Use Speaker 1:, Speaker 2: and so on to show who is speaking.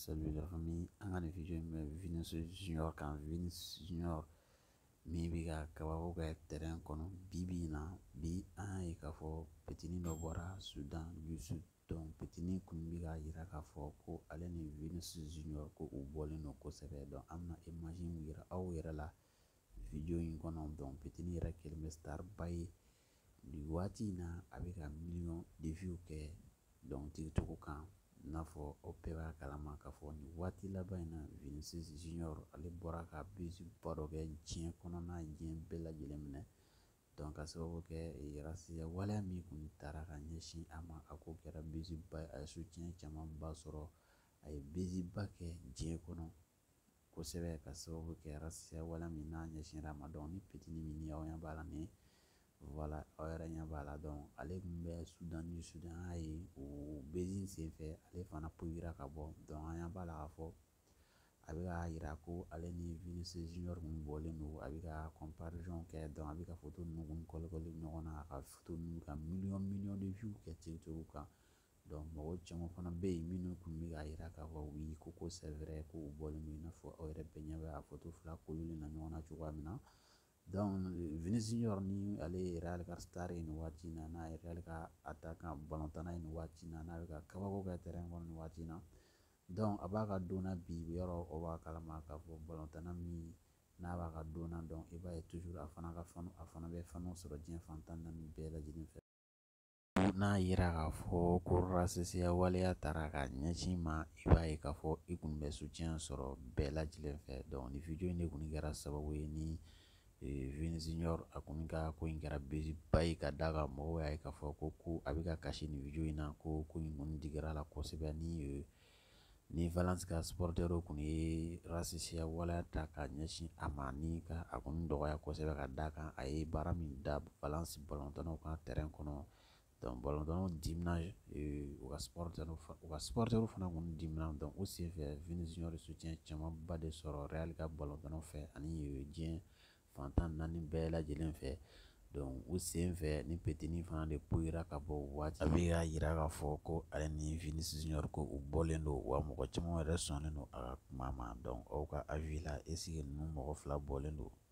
Speaker 1: Salut la famille, an ka nin video in bɛ Vinicius Junior kan. Vinicius Junior min bɛ ka kabako kɛ terrain kɔnɔ bi in na, bi an y'a ye k'a fɔ petini dɔ bɔra Sudan Youssou, donc petini kun bɛ ka yira k'a fɔ ko ale ni Vinicius Junior ko u bɔlen don kosɛbɛ, donc an bɛna image min yira aw yɛrɛ la video in kɔnɔ, donc petini yɛrɛ kɛlen bɛ star ba ye nin waati in na, a bɛ ka million de vues kɛ donc TikTok kan. N'a fɔ aw bɛɛ b'a kalama k'a fɔ nin waati laban in na Vinicius Junior ale bɔra ka ba dɔ kɛ diɲɛ kɔnɔna diɲɛ bɛɛ lajɛlen minɛ, donc ka sababu kɛ rasiya waleya min kun taara ka ɲɛsin a ma, a ko kɛra ba ye, a ye soutien camanba sɔrɔ, a ye ba kɛ diɲɛ kɔnɔ kosɛbɛ ka sababu kɛ rasiya waleya min n'a ɲɛsin a ma, donc ni petini min ni aw ɲɛ b'a la ni voilà aw yɛrɛ ɲɛ b'a la, donc ale kun bɛ Sudan y'a ye o senfɛ ale fana pogira ka bɔ, donc an ɲɛ b'a la k'a fɔ a bɛ ka yira ko ale ni Vinicius Junior kun bɔlen don, a bɛ ka comparaison kɛ, donc a bɛ ka photo ninnu kun kɔlɔkɔli ɲɔgɔn na, a ka photo ninnu ka million de vues kɛ TikTok kan, donc mɔgɔ caman fana bɛ yen minnu kun bɛ ka yira k'a fɔ oui ko c'est vrai ko u bɔlen don, i n'a fɔ aw yɛrɛ bɛɛ ɲɛ bɛ a photo fila kololen na ɲɔgɔn na cogoya min na. Donc Vinicius Junior ni ale ye Real ka star ye nin waati in na, n'a ye Real ka attaquant balontanna ye nin waati in na, n'a bɛ ka kabako kɛ terrain kɔnɔ nin waati in na, donc a b'a ka donna bi yɔrɔ o b'a kalama k'a fɔ balontanna min n'a b'a ka donna, donc i b'a ye toujours a fana bɛ fanu sɔrɔ diɲɛ fan tan ni naani bɛɛ lajɛlen fɛ. N'a yira k'a fɔ ko rasiya waleya taara ka ɲɛsin ma, i b'a ye k'a fɔ i kun bɛ soutien sɔrɔ bɛɛ lajɛlen fɛ, donc ni video in de kun kɛra sababu ye ni Vinicius Junior a kun ka ko in kɛra ba ye ka d'a kan mɔgɔw y'a ye k'a fɔ ko a bɛ ka kasi nin video in na, ko in kun digir'a la kosɛbɛ ni Valence ka supporters kun ye rasiya waleya ta ka ɲɛsin a ma, ni ka a kun dɔgɔya kosɛbɛ ka d'a kan a ye baara min da Valence balontannaw ka terrain kɔnɔ, donc balontannaw dimina u ka supporters fana kun dimina, donc o senfɛ Vinicius Junior soutien camanba de sɔrɔ Real ka balontannaw fɛ ani diɲɛ fan tan ni naani bɛɛ lajɛlen fɛ, donc o senfɛ ni petini fana de pogira ka bɔ waati, a bɛ ka yira k'a fɔ ko ale ni Vinicius Junior ko u bɔlen don, wa mɔgɔ caman yɛrɛ sɔnnen don a ka kuma ma, donc aw ka avis la est ce que ninnu mɔgɔ fila bɔlen don?